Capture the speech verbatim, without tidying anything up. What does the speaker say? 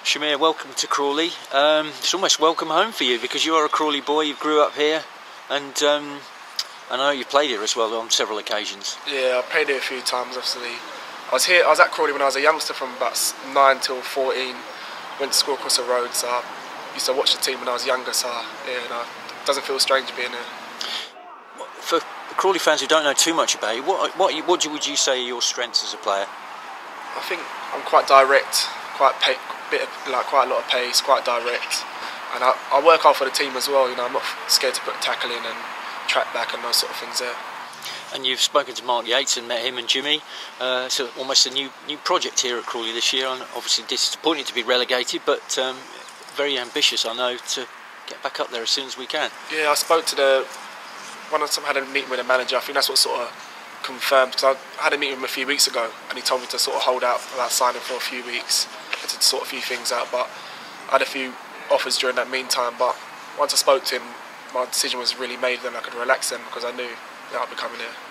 Shamir, welcome to Crawley. Um, it's almost welcome home for you because you are a Crawley boy, you grew up here, and um, I know you've played here as well on several occasions. Yeah, I played here a few times, obviously. I was here. I was at Crawley when I was a youngster from about nine till fourteen. Went to school across the road, so I used to watch the team when I was younger, so yeah, no, it doesn't feel strange being here. For Crawley fans who don't know too much about you, what, what, what would you say are your strengths as a player? I think I'm quite direct, quite pay, bit of, like quite a lot of pace, quite direct, and I, I work hard for the team as well. You know, I'm not scared to put tackle in and track back and those sort of things there. And you've spoken to Mark Yates and met him and Jimmy. Uh, so almost a new new project here at Crawley this year. And obviously disappointing to be relegated, but um, very ambitious, I know, to get back up there as soon as we can. Yeah, I spoke to the one of them had a meeting with the manager. I think that's what sort of confirmed, because I had a meeting with him a few weeks ago, and he told me to sort of hold out about signing for a few weeks to sort a few things out. But I had a few offers during that meantime. But once I spoke to him, my decision was really made. Then I could relax then because I knew that I'd be coming here.